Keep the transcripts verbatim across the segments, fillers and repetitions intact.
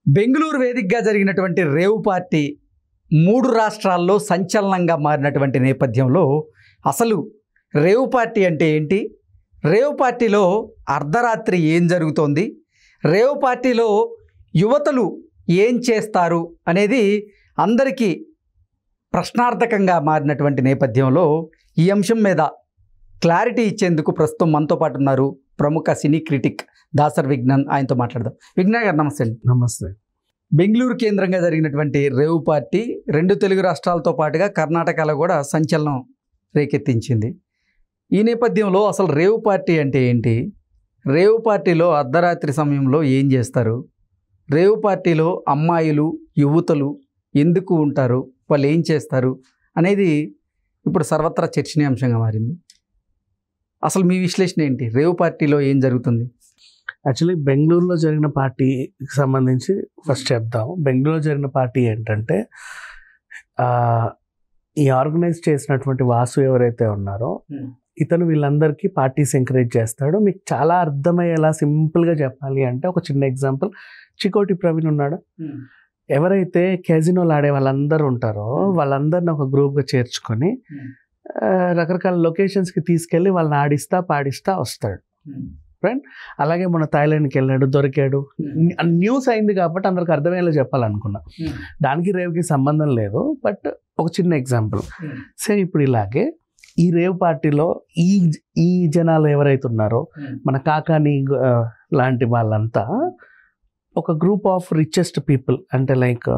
బెంగళూరు వేదికగా జరిగినటువంటి rave party మూడు రాష్ట్రాల్లో సంచలనంగా మారినటువంటి నేపథ్యంలో అసలు రేవ్ పార్టీ అంటే ఏంటి, రేవ్ పార్టీలో అర్ధరాత్రి ఏం జరుగుతోంది, రేవ్ పార్టీలో యువతలు ఏం చేస్తారు అనేది అందరికీ ప్రశ్నార్థకంగా మారినటువంటి నేపథ్యంలో ఈ అంశం మీద క్లారిటీ ఇచ్చేందుకు ప్రస్తుతం మనతో పాటు ఉన్నారు ప్రముఖ సినీ క్రిటిక్ దాసర్ విజ్ఞాన్. ఆయనతో మాట్లాడదాం. విజ్ఞాన్ గారు నమస్తే. నమస్తే. బెంగళూరు కేంద్రంగా జరిగినటువంటి రేవ్ పార్టీ రెండు తెలుగు రాష్ట్రాలతో పాటుగా కర్ణాటకలో కూడా సంచలనం రేకెత్తించింది. ఈ నేపథ్యంలో అసలు రేవ్ పార్టీ అంటే ఏంటి, రేవ్ పార్టీలో అర్ధరాత్రి సమయంలో ఏం చేస్తారు, రేవ్ పార్టీలో అమ్మాయిలు యువతలు ఎందుకు ఉంటారు, వాళ్ళు ఏం చేస్తారు అనేది ఇప్పుడు సర్వత్రా చర్చనీయాంశంగా మారింది. అసలు మీ విశ్లేషణ ఏంటి, రేవ్ పార్టీలో ఏం జరుగుతుంది? యాక్చువల్లీ బెంగళూరులో జరిగిన పార్టీకి సంబంధించి ఫస్ట్ చెప్దాం. బెంగళూరులో జరిగిన పార్టీ ఏంటంటే ఈ ఆర్గనైజ్ చేసినటువంటి వాసు ఎవరైతే ఉన్నారో ఇతను వీళ్ళందరికీ పార్టీస్ ఎంకరేజ్ చేస్తాడు. మీకు చాలా అర్థమయ్యేలా సింపుల్గా చెప్పాలి అంటే ఒక చిన్న ఎగ్జాంపుల్, చికోటి ప్రవీణ్ ఉన్నాడు. ఎవరైతే క్యాజినోలు ఆడే వాళ్ళందరూ ఉంటారో వాళ్ళందరిని ఒక గ్రూప్గా చేర్చుకొని రకరకాల లొకేషన్స్కి తీసుకెళ్ళి వాళ్ళని ఆడిస్తా పాడిస్తా వస్తాడు. ఫ్రెండ్ అలాగే మన థాయిలాండ్కి వెళ్ళాడు, దొరికాడు. న్యూస్ అయింది కాబట్టి అందరికి అర్థమయ్యేలా చెప్పాలనుకున్నా. దానికి రేవ్కి సంబంధం లేదు, బట్ ఒక చిన్న ఎగ్జాంపుల్. సో ఇప్పుడు ఇలాగే ఈ రేవ్ పార్టీలో ఈ ఈ జనాలు ఎవరైతే ఉన్నారో మన కాకాని లాంటి వాళ్ళంతా ఒక గ్రూప్ ఆఫ్ రిచెస్ట్ పీపుల్, అంటే లైక్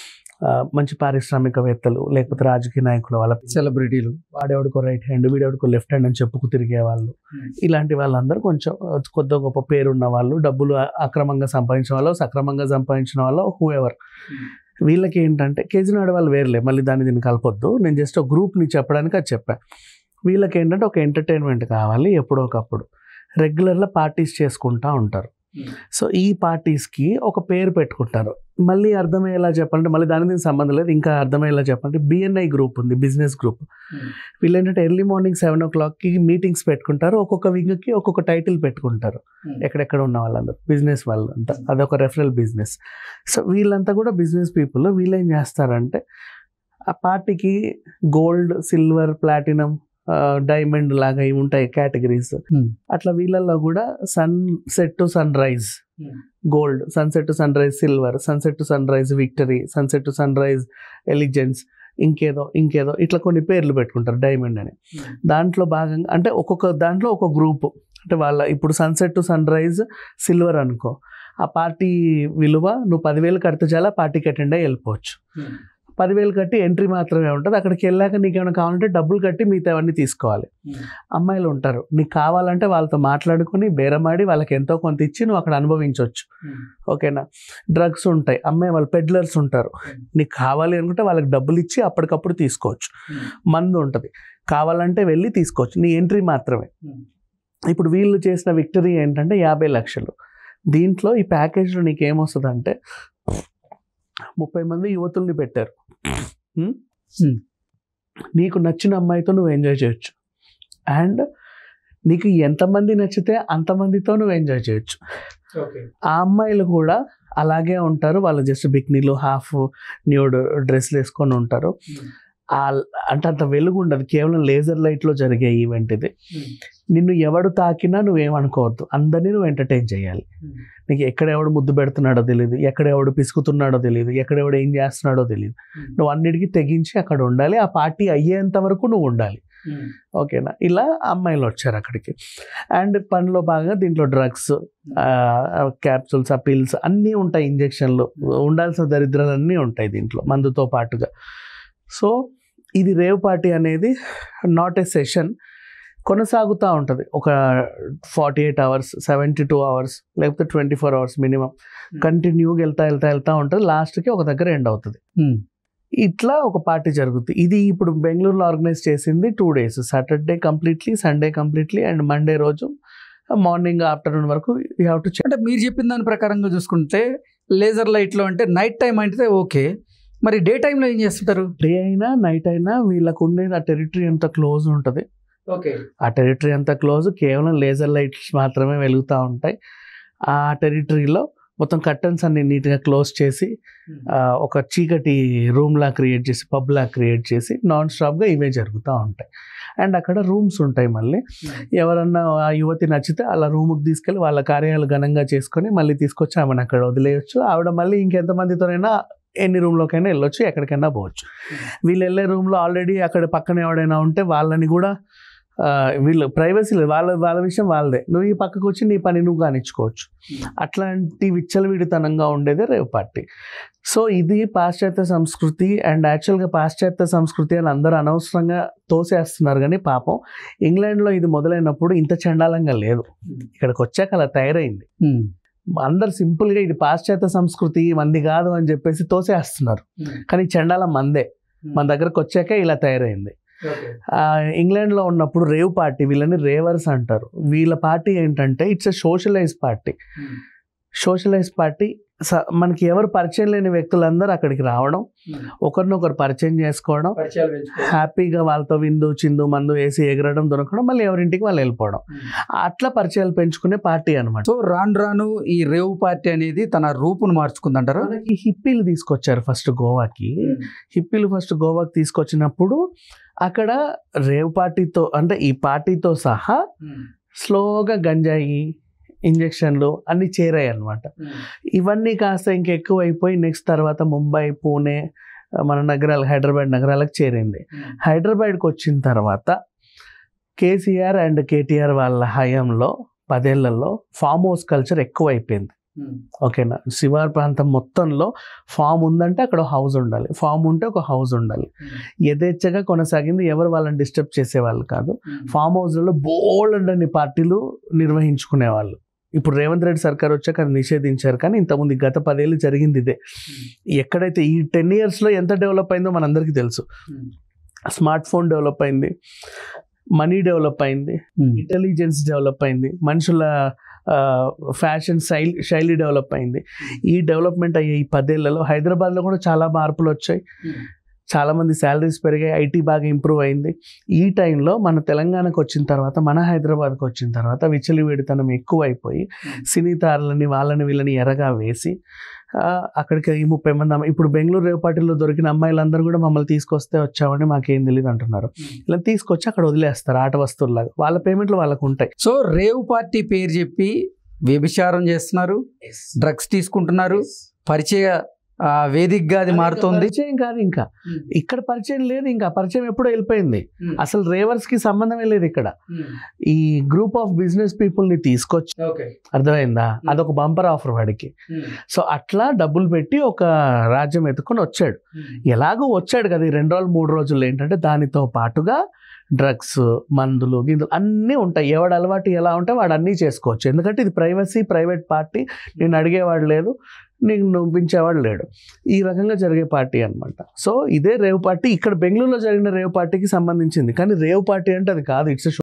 మంచి పారిశ్రామికవేత్తలు లేకపోతే రాజకీయ నాయకులు, వాళ్ళ సెలబ్రిటీలు, వాడేవాడికో రైట్ హ్యాండ్ వీడేవాడికో లెఫ్ట్ హ్యాండ్ అని చెప్పుకు తిరిగే వాళ్ళు, ఇలాంటి వాళ్ళందరూ కొంచెం కొద్ది గొప్ప పేరున్న వాళ్ళు, డబ్బులు అక్రమంగా సంపాదించిన వాళ్ళు, సక్రమంగా సంపాదించిన వాళ్ళు, హూ ఎవర్. వీళ్ళకి ఏంటంటే కేజీనాడు వాళ్ళు వేర్లే, మళ్ళీ దాన్ని దీన్ని కలపొద్దు, నేను జస్ట్ ఒక గ్రూప్ని చెప్పడానికి అది చెప్పాను. వీళ్ళకి ఏంటంటే ఒక ఎంటర్టైన్మెంట్ కావాలి, ఎప్పుడో ఒకప్పుడు రెగ్యులర్గా పార్టీస్ చేసుకుంటూ ఉంటారు. సో ఈ పార్టీస్కి ఒక పేరు పెట్టుకుంటారు. మళ్ళీ అర్థమయ్యేలా చెప్పాలంటే, మళ్ళీ దాని దీనికి సంబంధం లేదు, ఇంకా అర్థమయ్యేలా చెప్పాలంటే బిఎన్ఐ గ్రూప్ ఉంది, బిజినెస్ గ్రూప్. వీళ్ళు ఏంటంటే ఎర్లీ మార్నింగ్ సెవెన్ ఓ క్లాక్కి మీటింగ్స్ పెట్టుకుంటారు, ఒక్కొక్క వింగ్కి ఒక్కొక్క టైటిల్ పెట్టుకుంటారు. ఎక్కడెక్కడ ఉన్న వాళ్ళందరూ బిజినెస్ వాళ్ళంతా, అదొక రెఫరల్ బిజినెస్. సో వీళ్ళంతా కూడా బిజినెస్ పీపుల్. వీళ్ళు ఏం చేస్తారంటే ఆ పార్టీకి గోల్డ్, సిల్వర్, ప్లాటినం, డైమండ్ లాగా ఇవి ఉంటాయి కేటగిరీస్. అట్లా వీళ్ళల్లో కూడా sunset to sunrise gold, sunset to sunrise silver, sunset to sunrise victory, sunset to sunrise elegance, ఇంకేదో ఇంకేదో ఇట్లా కొన్ని పేర్లు పెట్టుకుంటారు డైమండ్ అని. దాంట్లో భాగంగా అంటే ఒక్కొక్క దాంట్లో ఒక గ్రూపు, అంటే వాళ్ళ ఇప్పుడు sunset to sunrise silver అనుకో, ఆ పార్టీ విలువ నువ్వు పదివేలు కడితే చాలా పార్టీకి అటెండ్ అయ్యి వెళ్ళిపోవచ్చు. పదివేలు కట్టి ఎంట్రీ మాత్రమే ఉంటుంది. అక్కడికి వెళ్ళాక నీకు ఏమైనా కావాలంటే డబ్బులు కట్టి మిగతా అవన్నీ తీసుకోవాలి. అమ్మాయిలు ఉంటారు, నీకు కావాలంటే వాళ్ళతో మాట్లాడుకుని బేరమాడి వాళ్ళకి ఎంతో కొంత ఇచ్చి నువ్వు అక్కడ అనుభవించవచ్చు. ఓకేనా. డ్రగ్స్ ఉంటాయి, అమ్మాయి వాళ్ళు పెడ్లర్స్ ఉంటారు, నీకు కావాలి అనుకుంటే వాళ్ళకి డబ్బులు ఇచ్చి అప్పటికప్పుడు తీసుకోవచ్చు. మందు ఉంటుంది, కావాలంటే వెళ్ళి తీసుకోవచ్చు, నీ ఎంట్రీ మాత్రమే. ఇప్పుడు వీళ్ళు చేసిన విక్టరీ ఏంటంటే యాభై లక్షలు. దీంట్లో ఈ ప్యాకేజ్లో నీకు ఏమొస్తుంది అంటే ముప్పై మంది యువతుల్ని పెట్టారు. నీకు నచ్చిన అమ్మాయితో నువ్వు ఎంజాయ్ చేయొచ్చు, అండ్ నీకు ఎంతమంది నచ్చితే అంతమందితో నువ్వు ఎంజాయ్ చేయొచ్చు. ఆ అమ్మాయిలు కూడా అలాగే ఉంటారు, వాళ్ళు జస్ట్ బిక్నీలు, హాఫ్ న్యూడ్ డ్రెస్లు వేసుకొని ఉంటారు. అంటే అంత వెలుగు ఉండదు, కేవలం లేజర్ లైట్లో జరిగే ఈవెంట్ ఇది. నిన్ను ఎవడు తాకినా నువ్వేమనుకోవద్దు, అందరినీ నువ్వు ఎంటర్టైన్ చేయాలి. నీకు ఎక్కడెవడు ముద్దు పెడుతున్నాడో తెలియదు, ఎక్కడెవడు పిసుకుతున్నాడో తెలియదు, ఎక్కడెవడు ఏం చేస్తున్నాడో తెలియదు. నువ్వు అన్నిటికీ తెగించి అక్కడ ఉండాలి, ఆ పార్టీ అయ్యేంత వరకు నువ్వు ఉండాలి. ఓకేనా. ఇలా అమ్మాయిలు వచ్చారు అక్కడికి. అండ్ పనిలో భాగంగా దీంట్లో డ్రగ్స్, క్యాప్సూల్స్, ఆ పిల్స్ అన్నీ ఉంటాయి, ఇంజెక్షన్లు, ఉండాల్సిన దరిద్రాలు అన్నీ ఉంటాయి దీంట్లో మందుతో పాటుగా. సో ఇది రేవ్ పార్టీ అనేది నాట్ ఏ సెషన్, కొనసాగుతూ ఉంటుంది. ఒక forty eight hours seventy two hours లేకపోతే ట్వంటీ ఫోర్ అవర్స్ మినిమం కంటిన్యూగా వెళ్తా వెళ్తా వెళ్తూ ఉంటుంది. లాస్ట్కి ఒక దగ్గర ఎండ్ అవుతుంది. ఇట్లా ఒక పార్టీ జరుగుతుంది. ఇది ఇప్పుడు బెంగళూరులో ఆర్గనైజ్ చేసింది two days, Saturday completely, Sunday completely, and Monday రోజు మార్నింగ్ ఆఫ్టర్నూన్ వరకు యూ హ్యావ్ టు చెక్. అంటే మీరు చెప్పిన దాని ప్రకారంగా చూసుకుంటే లేజర్ లైట్లో అంటే నైట్ టైం అంటే ఓకే, మరి డే టైంలో ఏం చేస్తుంటారు? డే అయినా నైట్ అయినా వీళ్ళకు ఉండేది ఆ టెరిటరీ అంతా క్లోజ్ ఉంటుంది. ఓకే. ఆ టెరిటరీ అంతా క్లోజ్, కేవలం లేజర్ లైట్స్ మాత్రమే వెలుగుతూ ఉంటాయి. ఆ టెరిటరీలో మొత్తం కర్టన్స్ అన్ని నీట్గా క్లోజ్ చేసి ఆ, ఒక చీకటి రూమ్లా క్రియేట్ చేసి పబ్లా క్రియేట్ చేసి నాన్ స్టాప్గా ఇవే జరుగుతూ ఉంటాయి. అండ్ అక్కడ రూమ్స్ ఉంటాయి. మళ్ళీ ఎవరన్నా ఆ యువతి నచ్చితే అలా రూమ్కి తీసుకెళ్ళి వాళ్ళ కార్యాలు ఘనంగా చేసుకొని మళ్ళీ తీసుకొచ్చి ఆమెను అక్కడ వదిలేయచ్చు. ఆవిడ మళ్ళీ ఇంకెంతమందితోనైనా ఎన్ని రూమ్లోకైనా వెళ్ళొచ్చు, ఎక్కడికైనా పోవచ్చు. వీళ్ళు వెళ్ళే రూమ్లో ఆల్రెడీ అక్కడ పక్కన ఎవడైనా ఉంటే వాళ్ళని కూడా ఆ, వీళ్ళు ప్రైవసీ లేదు, వాళ్ళ వాళ్ళ విషయం వాళ్ళదే. నువ్వు ఈ పక్కకు వచ్చి నీ పని నువ్వు కానిచ్చుకోవచ్చు. అట్లాంటి విచ్చలవిడితనంగా ఉండేదే రేవ్ పార్టీ. సో ఇది పాశ్చాత్య సంస్కృతి. అండ్ యాక్చువల్గా పాశ్చాత్య సంస్కృతి అని అందరూ అనవసరంగా తోసేస్తున్నారు, కానీ పాపం ఇంగ్లాండ్లో ఇది మొదలైనప్పుడు ఇంత చండాలంగా లేదు. ఇక్కడికి వచ్చాక అలా తయారైంది. అందరు సింపుల్గా ఇది పాశ్చాత్య సంస్కృతి మంది కాదు అని చెప్పేసి తోసేస్తున్నారు, కానీ చండాలం మందే. మన దగ్గరకు వచ్చాక ఇలా తయారైంది. ఇంగ్లాండ్లో ఉన్నప్పుడు రేవ్ పార్టీ, వీళ్ళని రేవర్స్ అంటారు. వీళ్ళ పార్టీ ఏంటంటే it's a socialise party. Socialise party మనకి ఎవరు పరిచయం లేని వ్యక్తులందరూ అక్కడికి రావడం, ఒకరినొకరు పరిచయం చేసుకోవడం, హ్యాపీగా వాళ్ళతో విందు చిందు మందు వేసి ఎగరడం, దొరకడం, మళ్ళీ ఎవరింటికి వాళ్ళు వెళ్ళిపోవడం. అట్లా పరిచయాలు పెంచుకునే పార్టీ అనమాట. సో రాను రాను ఈ రేవ్ పార్టీ అనేది తన రూపును మార్చుకుందంటారు. మనకి హిప్పీలు తీసుకొచ్చారు ఫస్ట్ గోవాకి. హిప్పీలు ఫస్ట్ గోవాకి తీసుకొచ్చినప్పుడు అక్కడ రేవ్ పార్టీతో అంటే ఈ పార్టీతో సహా స్లోగా గంజాయి ఇంజక్షన్లు అన్నీ చేరాయి అన్నమాట. ఇవన్నీ కాస్త ఇంకెక్కువ అయిపోయి నెక్స్ట్ తర్వాత ముంబై, పూణే, మన నగరాలు, హైదరాబాద్ నగరాలకు చేరింది. హైదరాబాద్కి వచ్చిన తర్వాత కేసీఆర్ అండ్ కేటీఆర్ వాళ్ళ హయాంలో పదేళ్లలో ఫామ్ హౌస్ కల్చర్ ఎక్కువ అయిపోయింది. ఓకేనా, శివార్ ప్రాంతం మొత్తంలో ఫామ్ ఉందంటే అక్కడ హౌస్ ఉండాలి, ఫామ్ ఉంటే ఒక హౌస్ ఉండాలి. యథేచ్ఛగా కొనసాగింది. ఎవరు వాళ్ళని డిస్టర్బ్ చేసేవాళ్ళు కాదు. ఫామ్ హౌస్లలో బోల్డ్ అన్ని పార్టీలు నిర్వహించుకునేవాళ్ళు. ఇప్పుడు రేవంత్ రెడ్డి సర్కార్ వచ్చాక అది నిషేధించారు, కానీ ఇంతకుముందు గత పదేళ్ళు జరిగింది ఇదే. ఎక్కడైతే ఈ టెన్ ఇయర్స్లో ఎంత డెవలప్ అయిందో మనందరికీ తెలుసు. స్మార్ట్ ఫోన్ డెవలప్ అయింది, మనీ డెవలప్ అయింది, ఇంటెలిజెన్స్ డెవలప్ అయింది, మనుషుల ఫ్యాషన్ శైలి శైలి డెవలప్ అయింది. ఈ డెవలప్మెంట్ అయ్యే ఈ పదేళ్లలో హైదరాబాద్లో కూడా చాలా మార్పులు వచ్చాయి. చాలామంది శాలరీస్ పెరిగాయి, ఐటీ బాగా ఇంప్రూవ్ అయింది. ఈ టైంలో మన తెలంగాణకు వచ్చిన తర్వాత, మన హైదరాబాద్కి వచ్చిన తర్వాత విచ్చలవిడితనం ఎక్కువ అయిపోయి సినీ తారలని వాళ్ళని వీళ్ళని ఎరగా వేసి అక్కడికి ఈ ముప్పై మంది ఇప్పుడు బెంగళూరు రేవ్ పార్టీలో దొరికిన అమ్మాయిలందరూ కూడా మమ్మల్ని తీసుకొస్తే వచ్చామని మాకేం తెలియదు అంటున్నారు. ఇలా తీసుకొచ్చి అక్కడ వదిలేస్తారు ఆట వస్తువులాగా. వాళ్ళ పేమెంట్లు వాళ్ళకు ఉంటాయి. సో రేవ్ పార్టీ పేరు చెప్పి వ్యభిచారం చేస్తున్నారు, డ్రగ్స్ తీసుకుంటున్నారు, పరిచయ వేదికగా అది మారుతుంది. పరిచయం కాదు, ఇంకా ఇక్కడ పరిచయం లేదు. ఇంకా పరిచయం ఎప్పుడో వెళ్ళిపోయింది. అసలు రేవర్స్ కి సంబంధమే లేదు. ఇక్కడ ఈ గ్రూప్ ఆఫ్ బిజినెస్ పీపుల్ ని తీసుకొచ్చి, అర్థమైందా, అదొక బంపర్ ఆఫర్ వాడికి. సో అట్లా డబ్బులు పెట్టి ఒక రాజ్యం ఎత్తుకొని వచ్చాడు. ఎలాగో వచ్చాడు కదా, ఈ రెండు రోజులు మూడు రోజులు ఏంటంటే దానితో పాటుగా డ్రగ్స్, మందులు, గిందులు అన్నీ ఉంటాయి. ఎవడు అలవాటు ఎలా ఉంటే వాడు అన్నీ చేసుకోవచ్చు. ఎందుకంటే ఇది ప్రైవసీ, ప్రైవేట్ పార్టీ. నేను అడిగేవాడు లేదు, నీకు నొప్పించేవాడు లేడు. ఈ రకంగా జరిగే పార్టీ అనమాట. సో ఇదే రేవ్ పార్టీ. ఇక్కడ బెంగళూరులో జరిగిన రేవ్ పార్టీకి సంబంధించింది, కానీ రేవ్ పార్టీ అంటే అది కాదు. ఇట్స్